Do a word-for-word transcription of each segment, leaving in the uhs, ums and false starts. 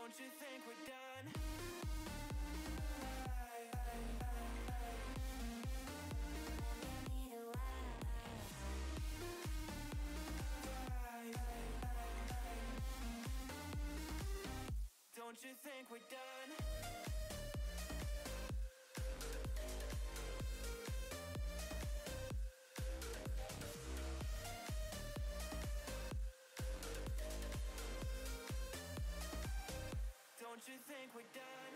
Don't you think we're done? Don't you think we're done? Don't you think we're done?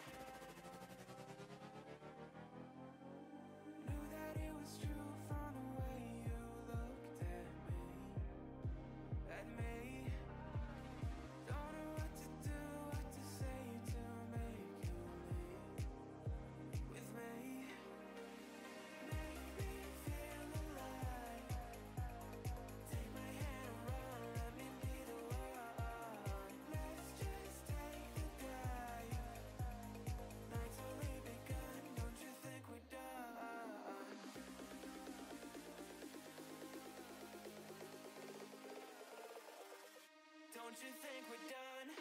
Knew that it was true from the way you looked at me, at me. Don't know what to do, what to say to make you leave with me. Make me feel alive. Take my hand and run, let me be the one. Let's just take the dive. Night's only begun, don't you think we're done? Don't you think we're done?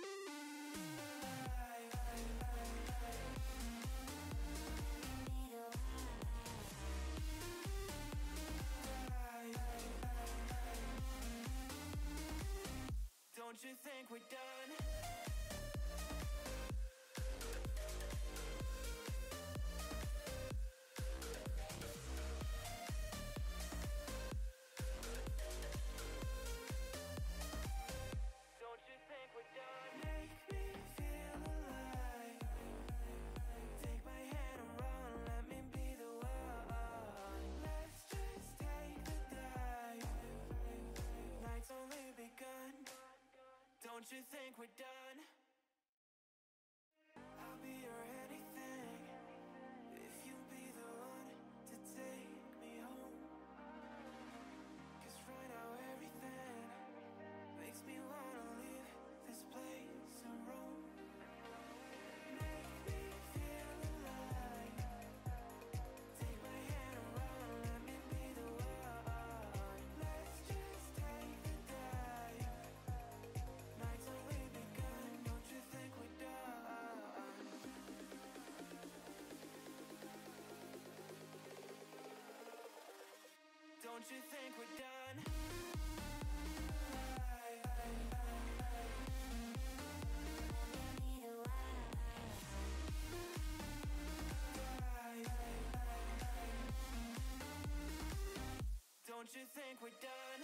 Don't you think we're done? Don't you think we're done? Make me feel alive. Take my hand and run, let me be the one. Let's just take the dive. Night's only begun. Don't you think we're done? I'll be your anything if you be the one to take me home. 'Cause right now everything makes me wanna leave this place and roam. Make me feel alive. Take my hand and run, let me be the one. Let's just take the dive. Night's only begun, don't you think we're done? Don't you think we're done? Don't you think we're done?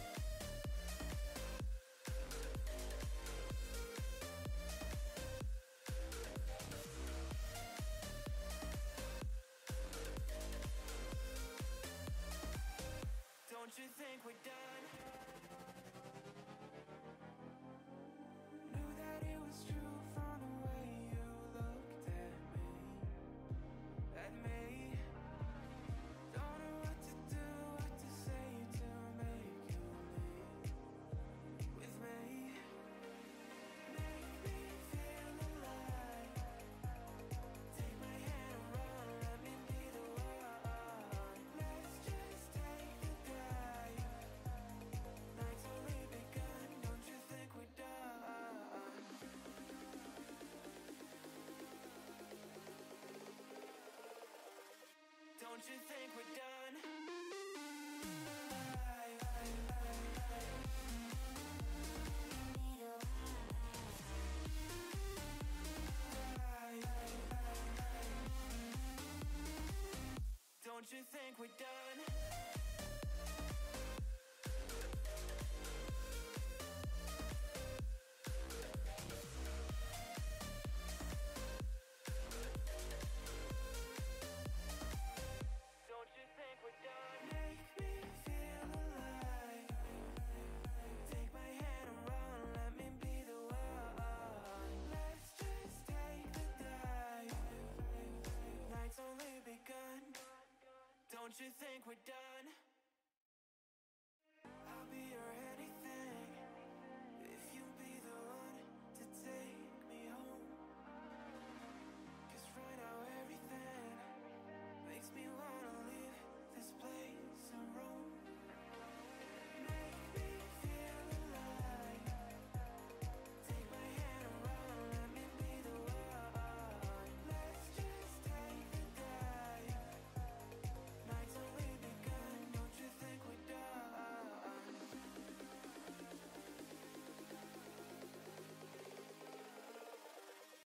Don't you think we're done? Knew that it was true from the way you looked at me, at me. Don't know what to do, what to say to make you leave with me. Make me feel alive. Take my hand and run, let me be the one. Let's just take the dive. Night's only begun, don't you think we're done? Don't you think we're done? Don't you think we're done? Don't you think we're done? Make me feel alive. Take my hand and run, let me be the one. Let's just take the dive. Night's only begun. Don't you think we're done?